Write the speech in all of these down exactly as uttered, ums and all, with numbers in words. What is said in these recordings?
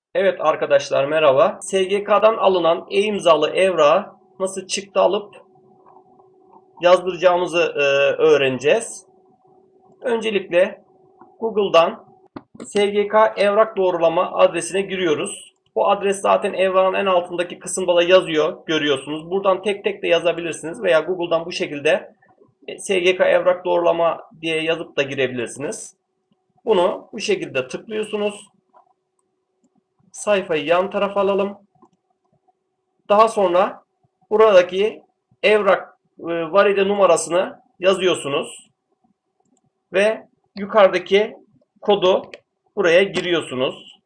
Evet arkadaşlar merhaba. S G K'dan alınan e-imzalı evrağı nasıl çıktı alıp yazdıracağımızı e, öğreneceğiz. Öncelikle Google'dan S G K evrak doğrulama adresine giriyoruz. Bu adres zaten evrağın en altındaki kısımda da yazıyor, görüyorsunuz. Buradan tek tek de yazabilirsiniz veya Google'dan bu şekilde S G K evrak doğrulama diye yazıp da girebilirsiniz. Bunu bu şekilde tıklıyorsunuz. Sayfayı yan tarafa alalım. Daha sonra buradaki evrak e, valide numarasını yazıyorsunuz ve yukarıdaki kodu buraya giriyorsunuz.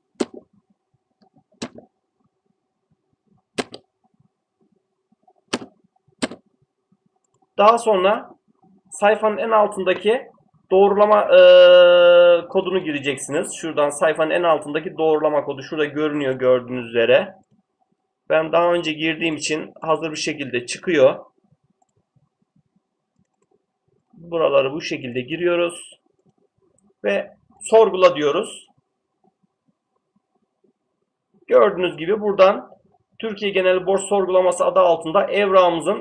Daha sonra sayfanın en altındaki doğrulama e, kodunu gireceksiniz. Şuradan sayfanın en altındaki doğrulama kodu şurada görünüyor gördüğünüz üzere. Ben daha önce girdiğim için hazır bir şekilde çıkıyor. Buraları bu şekilde giriyoruz ve sorgula diyoruz. Gördüğünüz gibi buradan Türkiye Genel Borç Sorgulaması adı altında evrağımızın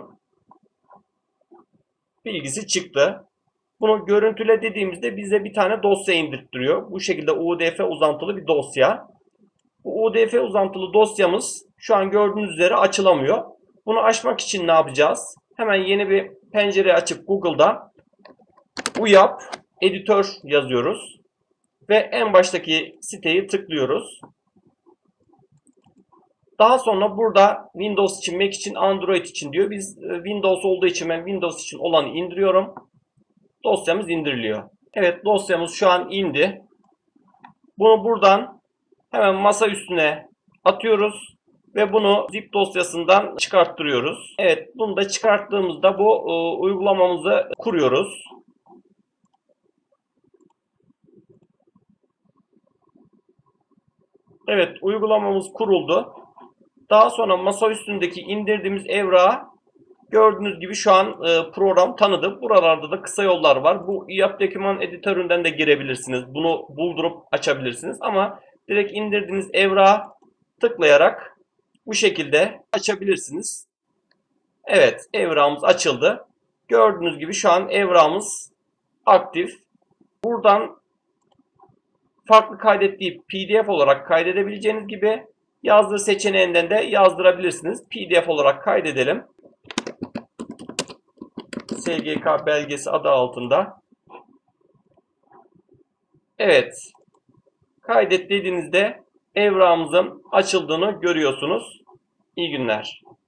bilgisi çıktı. Bunu görüntüle dediğimizde bize bir tane dosya indirttiriyor. Bu şekilde U D F uzantılı bir dosya. Bu U D F uzantılı dosyamız şu an gördüğünüz üzere açılamıyor. Bunu açmak için ne yapacağız? Hemen yeni bir pencere açıp Google'da uyap editör yazıyoruz. Ve en baştaki siteyi tıklıyoruz. Daha sonra burada Windows için, Mac için, Android için diyor. Biz Windows olduğu için ben Windows için olanı indiriyorum. Dosyamız indiriliyor. Evet, dosyamız şu an indi. Bunu buradan hemen masa üstüne atıyoruz ve bunu zip dosyasından çıkarttırıyoruz. Evet, bunu da çıkarttığımızda bu e, uygulamamızı kuruyoruz. Evet, uygulamamız kuruldu. Daha sonra masa üstündeki indirdiğimiz evrağı gördüğünüz gibi şu an e, program tanıdı. Buralarda da kısa yollar var. Bu i a p doküman editöründen de girebilirsiniz. Bunu buldurup açabilirsiniz. Ama direkt indirdiğiniz evrağı tıklayarak bu şekilde açabilirsiniz. Evet, evrağımız açıldı. Gördüğünüz gibi şu an evrağımız aktif. Buradan farklı kaydettiği P D F olarak kaydedebileceğiniz gibi yazdır seçeneğinden de yazdırabilirsiniz. P D F olarak kaydedelim. S G K belgesi adı altında. Evet. Kaydet dediğinizde evrağımızın açıldığını görüyorsunuz. İyi günler.